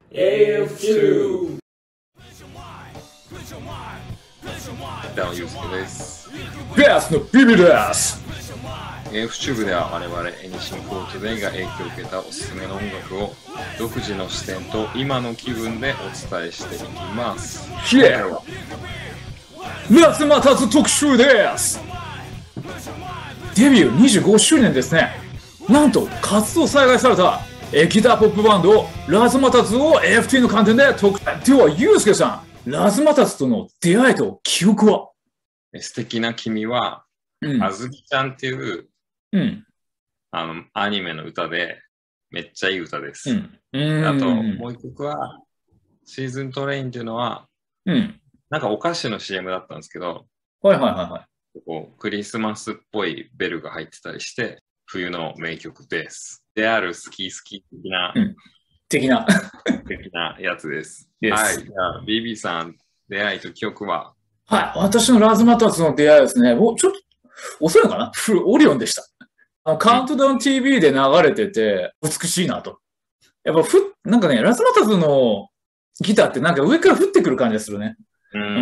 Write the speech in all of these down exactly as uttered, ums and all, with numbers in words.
エーエフツー。 北野祐介です。 ベースのビビです。 エーエフ チューブでは我々エニシンフォートデイが影響を受けたおすすめの音楽を独自の視点と今の気分でお伝えしていきます。 イエーイ。ラスマタズ特集です。デビューにじゅうごしゅうねんですね。なんと活動再開されたギターポップバンドラズマタズを エーエフティー の観点で特集。ではユウスケさん、ラズマタズとの出会いと記憶は？ 素敵な君は、うん、あずきちゃんっていう、 うん、 あのアニメの歌でめっちゃいい歌です。 うん、 うんあともう一曲はシーズントレインっていうのは、 うん、 なんかお菓子の シーエム だったんですけど、 はいはいはいはい。 こうクリスマスっぽいベルが入ってたりして冬の名曲です。である好き好き的な、 うん、的な的なやつです。 yes. はい。じゃあ ビービー さん、出会いと記憶は？ はい、私のラズマタズの出会いですね。おちょっと遅いのかな？オリオンでした。あのカウントダウン ティーブイ で流れてて美しいなと。やっぱふなんかね、ラズマタズのギターってなんか上から降ってくる感じがするね。 うん、うん、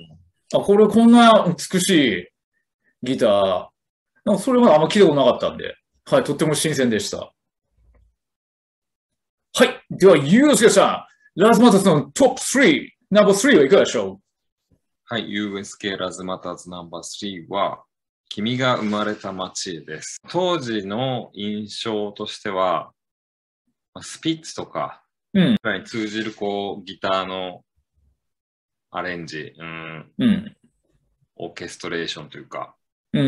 あ、これこんな美しいギター、なんかそれはあんま聞いたことなかったんで、はい、とっても新鮮でした。はい。では、ユースケさん、ラズマタズのトップスリー、ナンバースリーはいかがでしょう？ はい、ユーエスケー ラズマタズナンバースリーは、君が生まれた街です。当時の印象としては、スピッツとか、 うん、 に通じるこうギターのアレンジ、うん、 うん、 オーケストレーションというか、 うん、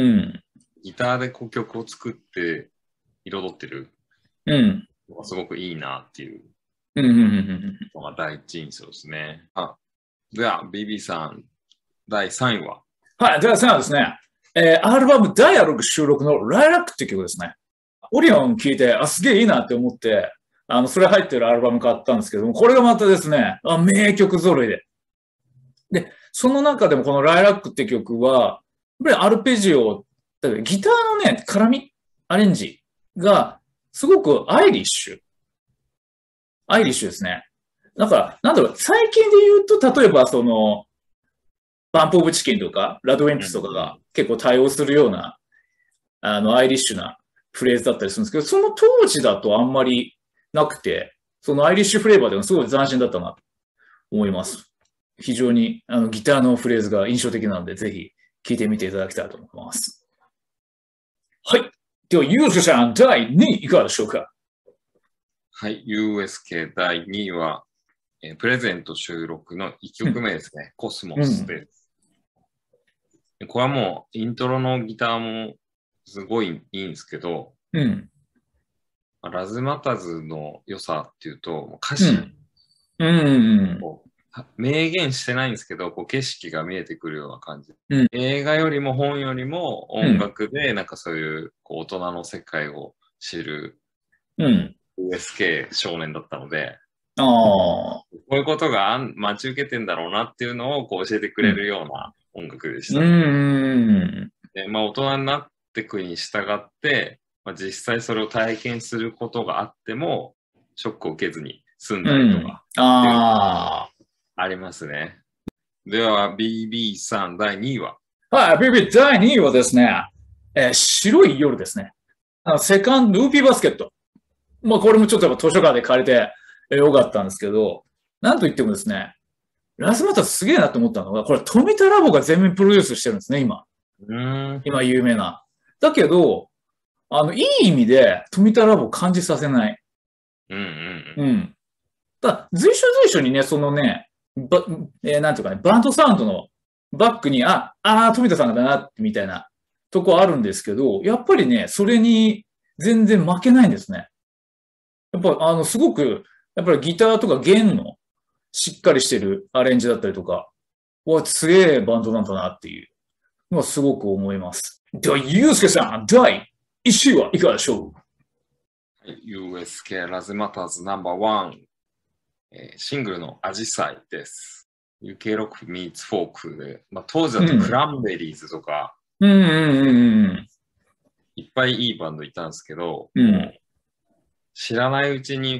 ギターでこう曲を作って彩ってる、 うん、 すごくいいなっていうのが第一印象ですね。あでは、ビービー さん、だいさんいは？ はい、だいさんいはですね、えー、アルバムダイアログ収録のライラックっていう曲ですね。オリオン聴いて、あ、すげえいいなって思って、あの、それ入ってるアルバム買ったんですけども、これがまたですね、あ、名曲揃いで。で、その中でもこのライラックって曲は、やっぱりアルペジオ、ギターのね、絡み、アレンジが、すごくアイリッシュ。アイリッシュですね。だから、なんだろう、最近で言うと、例えばその、バンプオブチキンとか、ラドウィンプスとかが結構対応するような、あの、アイリッシュなフレーズだったりするんですけど、その当時だとあんまりなくて、そのアイリッシュフレーバーでもすごい斬新だったなと思います。非常にあのギターのフレーズが印象的なので、ぜひ聴いてみていただきたいと思います。はい。では、ユースケさん、だいにいいかがでしょうか？ はい。ユーエスケー だいにいは、えー、プレゼント収録のいっきょくめですね。うん、コスモスです、うん。これはもう、イントロのギターもすごいいいんですけど、 うん、 ラズマタズの良さっていうと、歌詞、 うんうんうん明言してないんですけど、こう景色が見えてくるような感じ、 うん。 映画よりも本よりも音楽で、なんかそういうこう大人の世界を知る、 うん、 ユーエスケー 少年だったので、 あこういうことが待ち受けてんだろうなっていうのをこう教えてくれるような音楽でした、ね。 うん、 でまあ、大人になっていくに従って、まあ、実際それを体験することがあっても、ショックを受けずに済んだりとか、 うん、あありますね。では、ビービー さん、だいにいは？ はい、ビービー だいにいはですね、えー、白い夜ですね。あのセカンド、ルーピーバスケット。まあ、これもちょっとやっぱ図書館で借りてよかったんですけど、なんといってもですね、ラズマタズすげえなと思ったのが、これ富田ラボが全面プロデュースしてるんですね、今。 うん今有名な。だけど、あの、いい意味で富田ラボを感じさせない。 うんうんうん。だ随所随所にね、そのね、ばえーなんていうかね、バンドサウンドのバックに、あ、あ富田さんだな、みたいなとこあるんですけど、やっぱりね、それに全然負けないんですね。やっぱ、あの、すごく、やっぱりギターとか弦のしっかりしてるアレンジだったりとか、わ、すげえバンドなんだなっていうのはすごく思います。では、ゆうすけさん、だいいちいはいかがでしょう？ はい、ユーエスケー ラズマタズナンバーワン、えー、シングルのアジサイです。ユーケー ロック meets フォークで、まあ、当時だとクランベリーズとか、 うんうんうんうん、 いっぱいいいバンドいたんですけど、 うん、 知らないうちに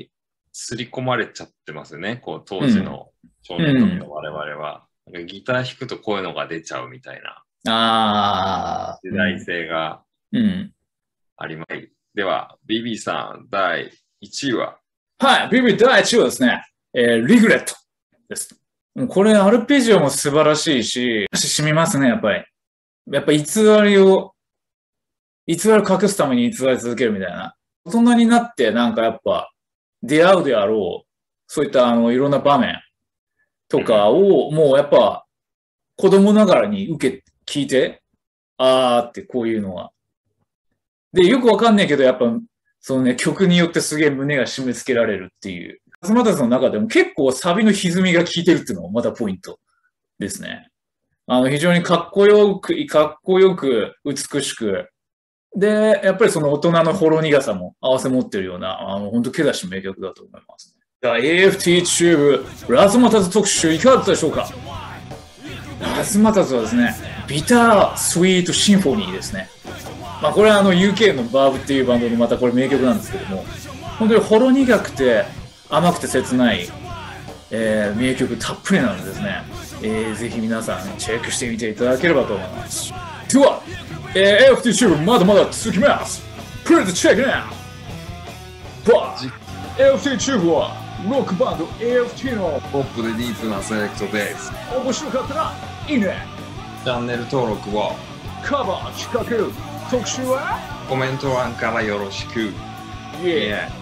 刷り込まれちゃってますよね。こう当時の少年時の我々は、うん、ギター弾くとこういうのが出ちゃうみたいなあ時代性があります。うん、では、ビービー さん、だいいちいは？ はい、ビービー だいいちいはですね、えー、リグレットです。これ、アルペジオも素晴らしいし、染みますね、やっぱり。やっぱ偽りを、偽りを隠すために偽り続けるみたいな。大人になってなんかやっぱ出会うであろう、そういったあのいろんな場面とかをもうやっぱ子供ながらに受け、聞いて、あーってこういうのは。で、よくわかんないけどやっぱそのね、曲によってすげえ胸が締め付けられるっていう。ラズマタズの中でも結構サビの歪みが効いてるっていうのもまたポイントですね。あの非常にかっこよく、かっこよく美しく、で、やっぱりその大人のほろ苦さも合わせ持ってるような、あの、本当、気出し名曲だと思いますね。じゃあ、エーエフティー チューブ、ラズマタズ特集いかがだったでしょうか？ラズマタズはですね、ビタースイートシンフォニーですね。まあ、これはあの、ユーケー のバーブっていうバンドのまたこれ名曲なんですけども、本当にほろ苦くて甘くて切ない、えー、名曲たっぷりなのでですね、えー、ぜひ皆さんチェックしてみていただければと思います。では、えー、エーエフティー チューブまだまだ続きます。Please check it out! バー エーエフティー チューブはロックバンド エーエフティー のポップでディープなセレクトです。 面白かったらいいね。 チャンネル登録を。 カバー企画特集はコメント欄からよろしく。 Yeah.